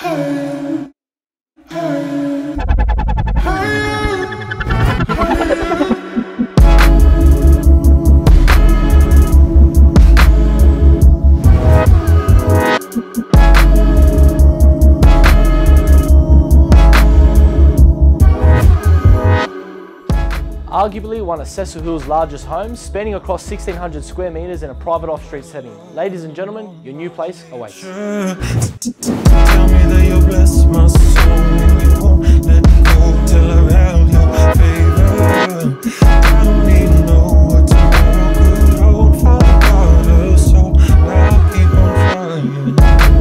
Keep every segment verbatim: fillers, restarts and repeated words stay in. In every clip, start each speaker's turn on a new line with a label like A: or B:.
A: Arguably one of Cecil's largest homes, spanning across sixteen hundred square metres in a private off-street setting. Ladies and gentlemen, your new place awaits.
B: Tell me that you'll bless my soul and you won't let go till I have your favor. I don't even know what tomorrow could hold for the water, so I'll keep on trying.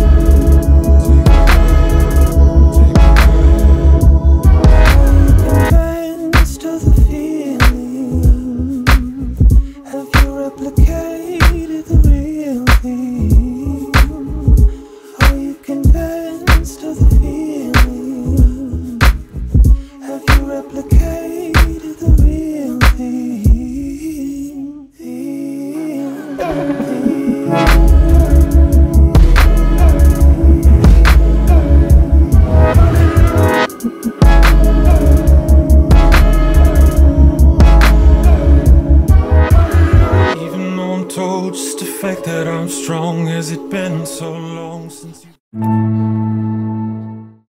C: Replicated the real thing. Are you convinced of the feeling? Have you replicated the real thing? thing, thing.
B: Just the fact that I'm strong. Has it been so long since you